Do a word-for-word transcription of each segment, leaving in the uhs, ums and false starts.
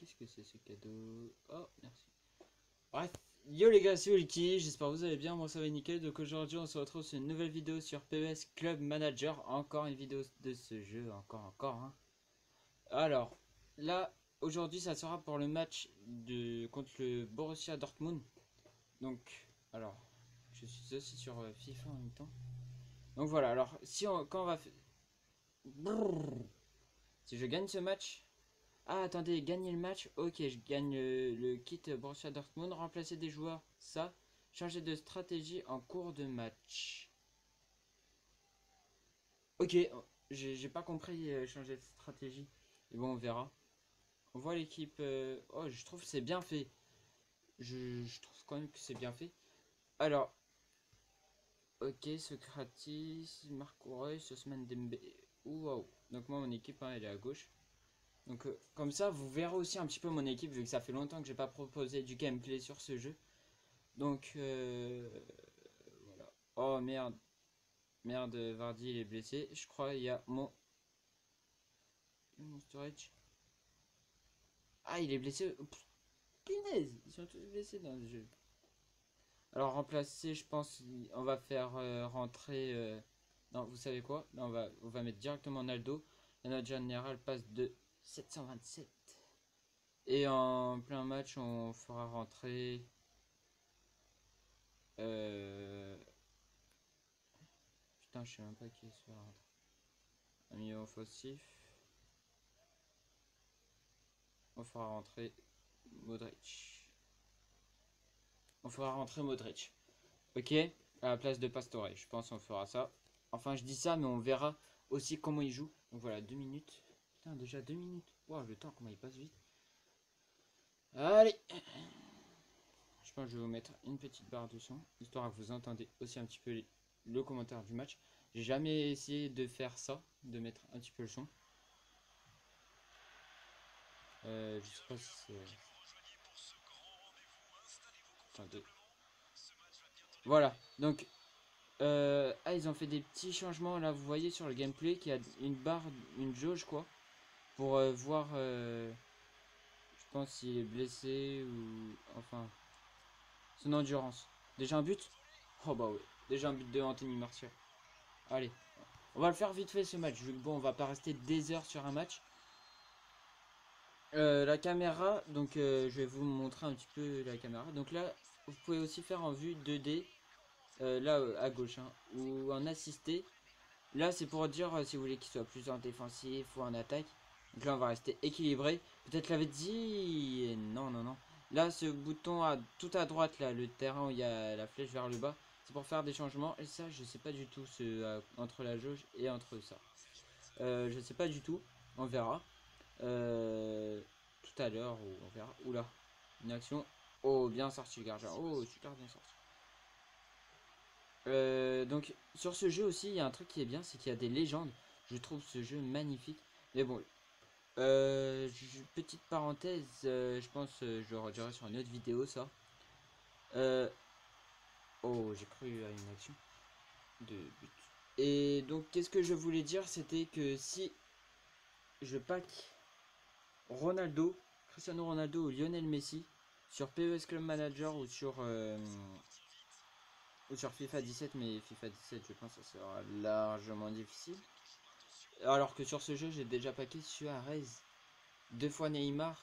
Qu'est-ce que c'est ce cadeau? Oh, merci. Bref, yo les gars, c'est Ulki, j'espère que vous allez bien, moi ça va nickel. Donc aujourd'hui on se retrouve sur une nouvelle vidéo sur P E S Club Manager. Encore une vidéo de ce jeu, encore, encore. Hein. Alors, là, aujourd'hui ça sera pour le match de contre le Borussia Dortmund. Donc, alors, je suis aussi sur euh, FIFA en même temps. Donc voilà, alors, si on, quand on va faire... Si je gagne ce match... Ah, attendez, gagner le match. Ok, je gagne euh, le kit Borussia Dortmund. Remplacer des joueurs, ça. Changer de stratégie en cours de match. Ok, j'ai pas compris euh, changer de stratégie. Et bon, on verra. On voit l'équipe. Euh... Oh, je trouve que c'est bien fait. Je, je trouve quand même que c'est bien fait. Alors, ok, Socrates, Marco Reus, Ousmane Dembélé. Wow. Donc moi, mon équipe, hein, elle est à gauche. Donc euh, comme ça, vous verrez aussi un petit peu mon équipe, vu que ça fait longtemps que j'ai pas proposé du gameplay sur ce jeu. Donc euh, voilà. Oh merde. Merde, Vardy il est blessé. Je crois il y a mon... Mon storage. Ah, il est blessé. Pff, punaise, ils sont tous blessés dans le jeu. Alors remplacer, je pense, on va faire euh, rentrer... Euh... Non, vous savez quoi? Là, on va, on va mettre directement Naldo. Et notre général passe de sept cent vingt-sept. Et en plein match, on fera rentrer... Euh... Putain, je sais même pas qui est sur un milieu offensif. On fera rentrer Modric. On fera rentrer Modric. Ok, à la place de Pastore. Je pense qu'on fera ça. Enfin, je dis ça, mais on verra aussi comment il joue. Donc voilà, deux minutes. Putain, déjà deux minutes. Waouh, le temps, comment il passe vite. Allez. Je pense que je vais vous mettre une petite barre de son, histoire que vous entendez aussi un petit peu les, le commentaire du match. J'ai jamais essayé de faire ça, de mettre un petit peu le son. Euh, je sais pas si c'est... Attendez. Voilà, donc... Euh, ah, ils ont fait des petits changements, là, vous voyez sur le gameplay qu'il y a une barre, une jauge, quoi. Pour euh, voir... Euh, je pense s'il est blessé ou... Enfin... Son endurance. Déjà un but? Oh bah ouais. Déjà un but de Anthony Martial. Allez. On va le faire vite fait ce match. Vu que bon, on va pas rester des heures sur un match. Euh, la caméra, donc euh, je vais vous montrer un petit peu la caméra. Donc là, vous pouvez aussi faire en vue deux D. Euh, là, euh, à gauche. Hein, ou en assisté. Là, c'est pour dire euh, si vous voulez qu'il soit plus en défensif ou en attaque. Donc là, on va rester équilibré. Peut-être l'avait dit. Non, non, non. Là, ce bouton à tout à droite, là, le terrain où il y a la flèche vers le bas, c'est pour faire des changements. Et ça, je sais pas du tout ce euh, entre la jauge et entre ça. Euh, je sais pas du tout. On verra. Euh, tout à l'heure, on verra. Oula, une action. Oh, bien sorti le gardien. Oh, super bien sorti. Euh, donc sur ce jeu aussi il y a un truc qui est bien, c'est qu'il y a des légendes. Je trouve ce jeu magnifique. Mais bon, euh, petite parenthèse, euh, je pense euh, je le redirai sur une autre vidéo ça. Euh, oh, j'ai cru à une action de but. Et donc qu'est-ce que je voulais dire, c'était que si je pack Ronaldo, Cristiano Ronaldo ou Lionel Messi sur P E S Club Manager ou sur euh, ou sur FIFA dix-sept, mais FIFA dix-sept je pense que ça sera largement difficile. Alors que sur ce jeu, j'ai déjà packé Suarez, deux fois Neymar.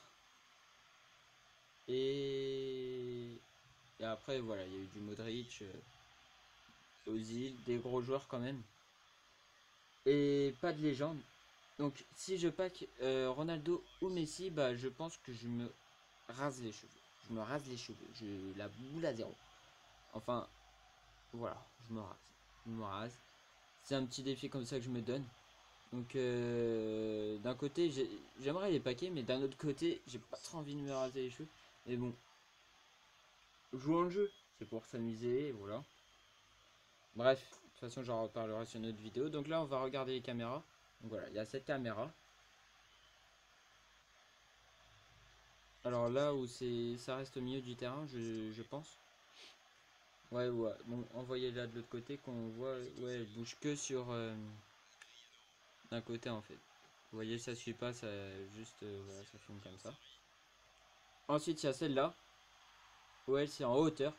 Et, et après, voilà, il y a eu du Modric, euh, Ozil, des gros joueurs quand même. Et pas de légende. Donc si je pack euh, Ronaldo ou Messi, bah je pense que je me rase les cheveux. Je me rase les cheveux. Je la boule à zéro. Enfin, voilà, je me rase. Je me rase. C'est un petit défi comme ça que je me donne. Donc euh, d'un côté j'aimerais les paquets, mais d'un autre côté j'ai pas trop envie de me raser les cheveux. Mais bon, jouons le jeu, c'est pour s'amuser, voilà. Bref, de toute façon j'en reparlerai sur une autre vidéo. Donc là on va regarder les caméras. Donc voilà, il y a cette caméra. Alors là où c'est, ça reste au milieu du terrain, je, je pense. Ouais, ouais, bon, envoyez là de l'autre côté qu'on voit, ouais, elle bouge que sur euh, d'un côté en fait. Vous voyez, ça suit pas, ça juste, euh, voilà, ça filme comme ça. Ensuite, il y a celle-là. Où elle, c'est en hauteur.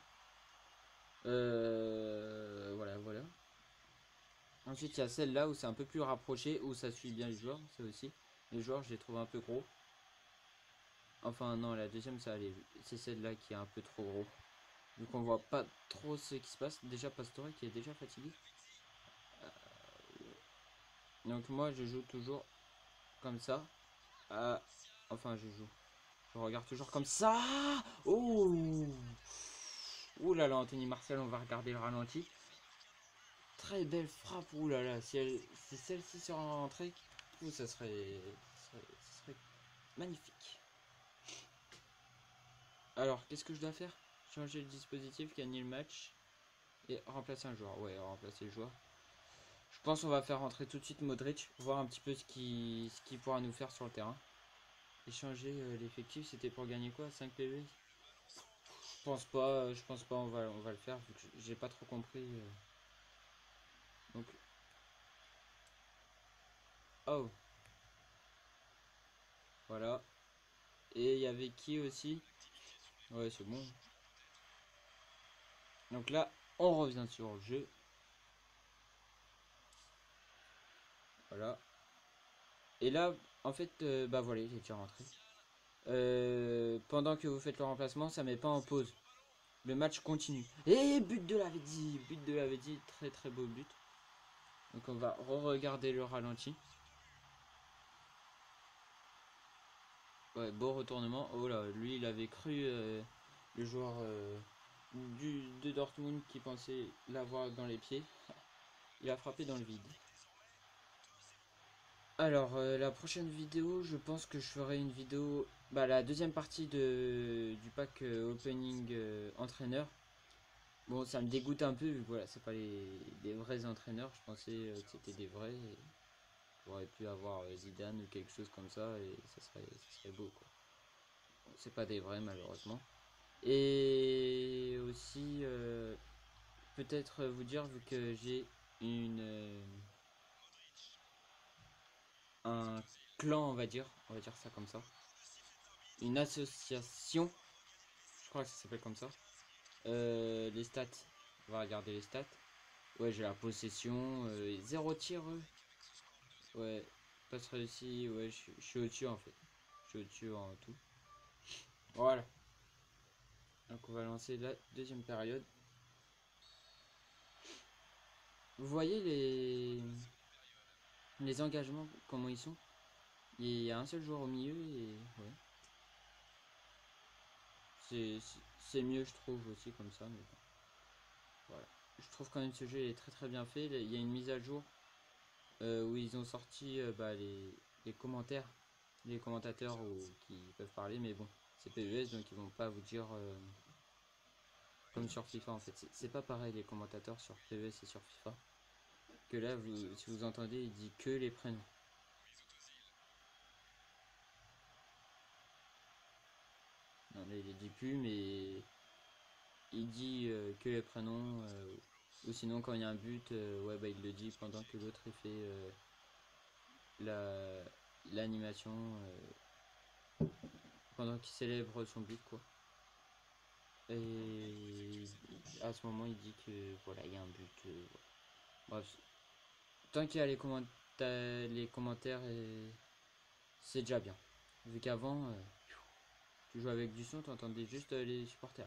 Euh, voilà, voilà. Ensuite, il y a celle-là où c'est un peu plus rapproché, où ça suit bien les joueurs, ça aussi. Les joueurs, je les trouve un peu gros. Enfin, non, la deuxième, ça allait. C'est celle-là qui est un peu trop gros. Vu qu'on voit pas trop ce qui se passe. Déjà, Pastore qui est déjà fatigué. Donc, moi, je joue toujours comme ça. Ah, enfin, je joue. Je regarde toujours comme ça. Oh! Ouh là là, Anthony Martial, on va regarder le ralenti. Très belle frappe. Ouh là là, si, elle, si celle-ci sera rentrée, ouh, ça serait, ça serait, ça serait magnifique. Alors, qu'est-ce que je dois faire? Changer le dispositif, gagner le match et remplacer un joueur. Ouais, remplacer le joueur. Je pense qu'on va faire rentrer tout de suite Modric, voir un petit peu ce qu'il ce qu'il pourra nous faire sur le terrain. Et changer euh, l'effectif, c'était pour gagner quoi? cinq P V? Je pense pas, je pense pas on va, on va le faire vu que j'ai pas trop compris. euh. Donc, oh, voilà. Et il y avait qui aussi? Ouais, c'est bon. Donc là, on revient sur le jeu. Voilà. Et là, en fait, euh, bah voilà, il est déjà rentré. Euh, pendant que vous faites le remplacement, ça met pas en pause. Le match continue. Et but de la Vedzi, but de la Vedzi, très très beau but. Donc on va re-regarder le ralenti. Ouais, beau retournement. Oh là, lui il avait cru euh, le joueur euh, du, de Dortmund qui pensait l'avoir dans les pieds. Il a frappé dans le vide. Alors euh, la prochaine vidéo, je pense que je ferai une vidéo, bah la deuxième partie de du pack euh, opening euh, entraîneur. Bon, ça me dégoûte un peu vu que voilà, c'est pas les, les vrais entraîneurs. Je pensais euh, que c'était des vrais. Et j'aurais pu avoir euh, Zidane ou quelque chose comme ça et ça serait, ça serait beau quoi. Bon, c'est pas des vrais malheureusement. Et aussi euh, peut-être vous dire vu que j'ai une euh, un clan on va dire, on va dire ça comme ça. Une association, je crois que ça s'appelle comme ça. Euh, les stats, on va regarder les stats. Ouais, j'ai la possession, euh, zéro tir. Ouais, passe réussi, ouais, je je suis au-dessus en fait. Je suis au-dessus en tout. Voilà. Donc on va lancer la deuxième période. Vous voyez les les engagements, comment ils sont? Il y a un seul joueur au milieu et ouais. C'est c'est mieux je trouve aussi comme ça. Mais bon. Voilà. Je trouve quand même ce jeu est très très bien fait. Il y a une mise à jour euh, où ils ont sorti euh, bah, les, les commentaires, les commentateurs ou, qui peuvent parler, mais bon, c'est P E S donc ils vont pas vous dire euh, comme sur FIFA en fait. C'est pas pareil les commentateurs sur P E S et sur FIFA. Que là, vous, si vous entendez, il dit que les prénoms. Non, là, il les dit plus, mais il dit euh, que les prénoms. Euh, ou sinon, quand il y a un but, euh, ouais, bah, il le dit pendant que l'autre il fait euh, la l'animation, euh, pendant qu'il célèbre son but, quoi. Et à ce moment, il dit que voilà, il y a un but. Euh, voilà. Bref, tant qu'il y a les, commenta les commentaires, et c'est déjà bien. Vu qu'avant, euh, tu jouais avec du son, tu entendais juste euh, les supporters.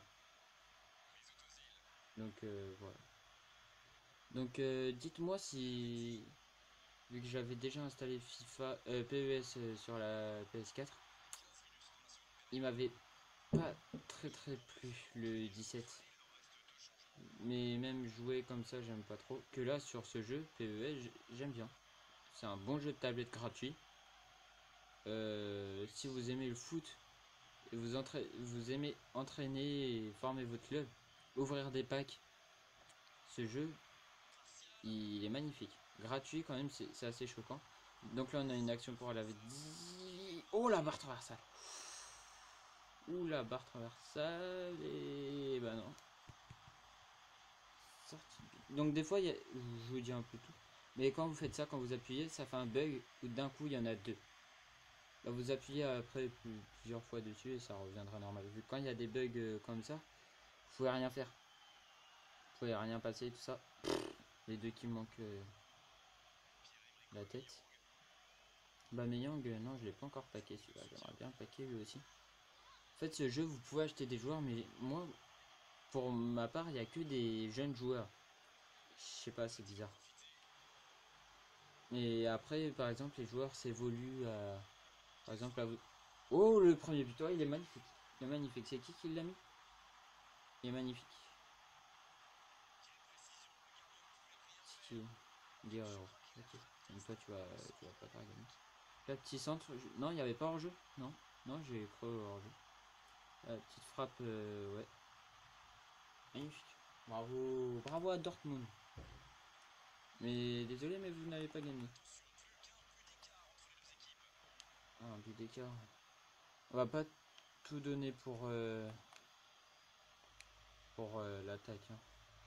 Donc euh, voilà. Donc euh, dites-moi si, vu que j'avais déjà installé FIFA, euh, P E S euh, sur la P S quatre, il m'avait pas très très plu le dix-sept. Mais même jouer comme ça, j'aime pas trop. Que là, sur ce jeu, P E S, j'aime bien. C'est un bon jeu de tablette gratuit. Euh, si vous aimez le foot et vous, vous aimez entraîner et former votre club, ouvrir des packs, ce jeu, il est magnifique. Gratuit quand même, c'est assez choquant. Donc là, on a une action pour la dix. Oh la barre traversale! Ouh la barre traversale! Et bah non. Sortie. Donc des fois, y a... je vous dis un peu tout. Mais quand vous faites ça, quand vous appuyez, ça fait un bug où d'un coup il y en a deux. bah, vous appuyez après plus, plusieurs fois dessus et ça reviendra normal. Vu que quand il y a des bugs euh, comme ça, vous pouvez rien faire. Vous pouvez rien passer, tout ça. Les deux qui manquent euh, la tête. Bameyang, euh, non, je l'ai pas encore packé celui-là. J'aimerais bien packer lui aussi. En fait, ce jeu, vous pouvez acheter des joueurs, mais moi, pour ma part, il n'y a que des jeunes joueurs. Je sais pas, c'est bizarre. Et après, par exemple, les joueurs s'évoluent à... Par exemple, à vous... Oh, le premier butoir, il est magnifique. Il est magnifique. C'est qui qui l'a mis? Il est magnifique. C'est qui? Guerrero. Ok. Donc toi, tu vas, tu vas pas faire gagner. Là, petit centre. Je... Non, il n'y avait pas hors-jeu. Non, non, j'ai cru hors-jeu. La petite frappe, euh, ouais. Magnifique. Bravo, bravo à Dortmund. Mais désolé, mais vous n'avez pas gagné. Ah, un but d'écart. On va pas tout donner pour euh, pour euh, l'attaque. Hein.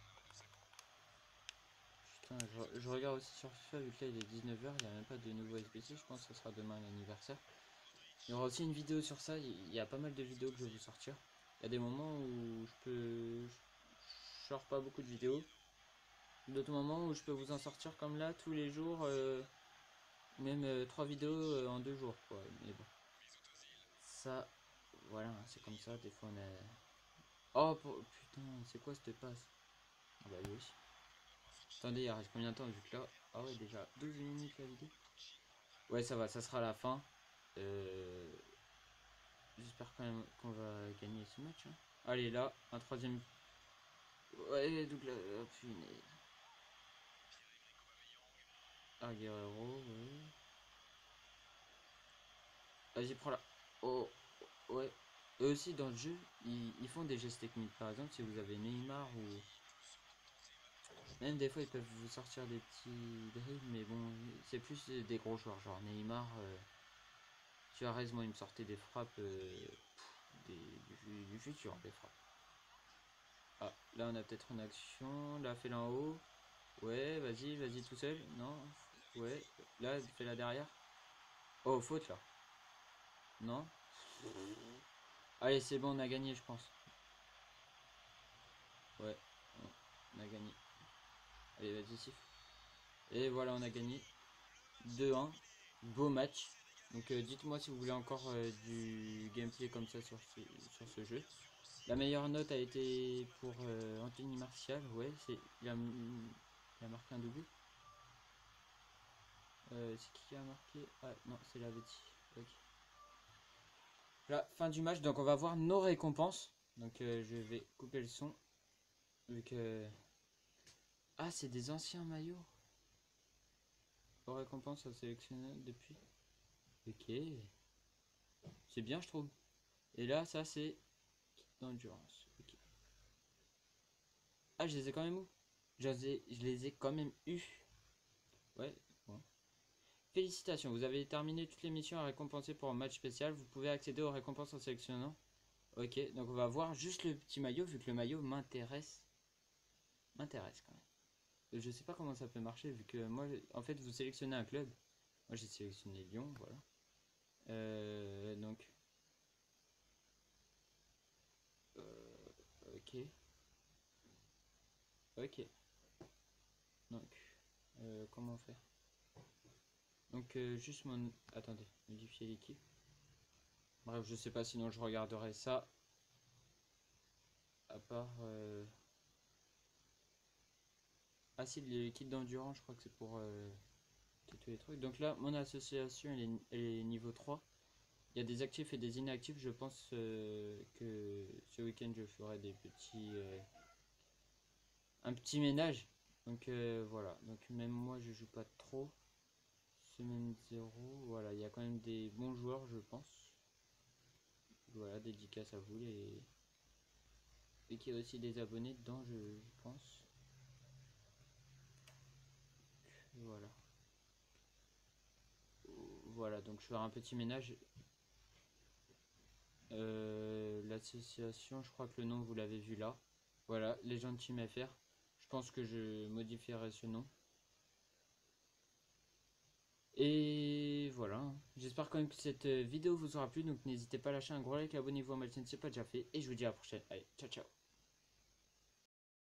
Putain, je, je regarde aussi sur FIFA, vu que là il est dix-neuf heures, il n'y a même pas de nouveau S B C, je pense que ce sera demain l'anniversaire. Il y aura aussi une vidéo sur ça, il y a pas mal de vidéos que je vais vous sortir. Il y a des moments où je peux... Je sors pas beaucoup de vidéos. D'autres moments où je peux vous en sortir comme là, tous les jours, euh, même euh, trois vidéos euh, en deux jours, quoi. Mais bon. Ça, voilà, c'est comme ça, des fois on a... Oh, pour... putain, c'est quoi cette passe? Ah bah lui aussi. Attendez, il reste combien de temps vu que là... Ah ouais, déjà douze minutes la vidéo. Ouais, ça va, ça sera la fin. Euh... J'espère quand même qu'on va gagner ce match. Hein. Allez, là, un troisième... Ouais, donc là... Oh, punaise. Ah, Guerrero, ouais. Vas-y, prends la... Oh, ouais. Eux aussi, dans le jeu, ils, ils font des gestes techniques. Par exemple, si vous avez Neymar ou... Même des fois, ils peuvent vous sortir des petits dribbles, mais bon, c'est plus des gros joueurs. Genre Neymar, euh, Suarez, moi, il me sortait des frappes euh, pff, des, du, du futur, des frappes. Ah, là, on a peut-être une action. Là, fais-la en haut. Ouais, vas-y, vas-y tout seul. Non. Ouais. Là, fais-la derrière. Oh, faute, là. Non. Allez, c'est bon, on a gagné, je pense. Ouais, on a gagné. Allez, vas-y, siffle. Et voilà, on a gagné. deux un. Beau match. Donc euh, dites-moi si vous voulez encore euh, du gameplay comme ça sur ce, sur ce jeu. La meilleure note a été pour euh, Anthony Martial. Ouais, c'est il a, il a marqué un doublé. Euh, c'est qui qui a marqué? Ah non, c'est la Betty. Ok. Là, fin du match. Donc on va voir nos récompenses. Donc euh, je vais couper le son. Vu que... Ah, c'est des anciens maillots. Aux récompenses à sélectionner depuis. Ok. C'est bien, je trouve. Et là, ça, c'est d'endurance. Ok. Ah, je les ai quand même eu. Je les ai, je les ai quand même eu. Ouais, bon. Félicitations, vous avez terminé toutes les missions à récompenser pour un match spécial. Vous pouvez accéder aux récompenses en sélectionnant. Ok, donc on va voir juste le petit maillot, vu que le maillot m'intéresse. M'intéresse quand même. Je sais pas comment ça peut marcher, vu que moi, en fait, vous sélectionnez un club. Moi, j'ai sélectionné Lyon, voilà. Euh, donc... Euh, ok. Ok. Donc, euh, comment faire? Donc, euh, juste mon... Attendez, modifier l'équipe. Bref, je sais pas, sinon je regarderai ça. À part... Euh... Ah si, les kits d'endurance, je crois que c'est pour euh, tous les trucs. Donc là, mon association, elle est, elle est niveau trois. Il y a des actifs et des inactifs. Je pense euh, que ce week-end, je ferai des petits... Euh, un petit ménage. Donc euh, voilà. Donc même moi, je joue pas trop. Semaine zéro. Voilà, il y a quand même des bons joueurs, je pense. Voilà, dédicace à vous les... Et qu'il y a aussi des abonnés dedans, je, je pense. Voilà. Voilà, donc je ferai un petit ménage. Euh, L'association, je crois que le nom, vous l'avez vu là. Voilà, Legend Team F R. Je pense que je modifierai ce nom. Et voilà. J'espère j'espère quand même que cette euh, vidéo vous aura plu. Donc n'hésitez pas à lâcher un gros like, abonnez-vous à ma chaîne si ce n'est pas déjà fait. Et je vous dis à la prochaine. Allez, ciao ciao.